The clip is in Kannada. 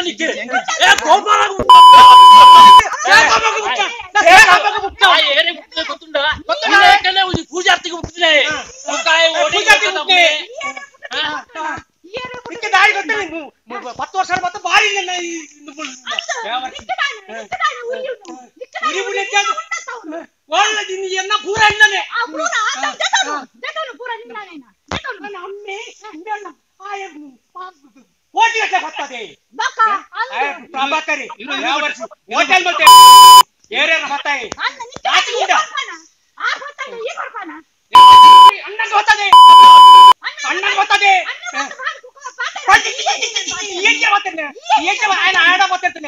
ನಿಕ್ಕೆ ಕೋಲ್ಮಾರಾಗ ಪೂಜಾರ್ತಿಗೆ ಬಿಡ್ತೀನಿ ದಾರಿ ಗೊತ್ತ 10 ವರ್ಷ ಮತ್ತೆ ಬಾರಿ ಒಳ್ಳೆ ಎನ್ನ ಪೂರ ಇದ್ದಾನೆ ಕೋಟಿ ಗಟ್ಟಲೆ ಬರ್ತದೆ ಪ್ರಭಾಕರಿ ಹೋಟೆಲ್ ಮತ್ತೆ ಏರಿಯಾನ ಬರ್ತಾಯಿ ಅಣ್ಣನ್ ಗೊತ್ತದೆ ಅಣ್ಣನ್ ಗೊತ್ತದೆ ಆಡ ಮಾತಾಡ್ತೇನೆ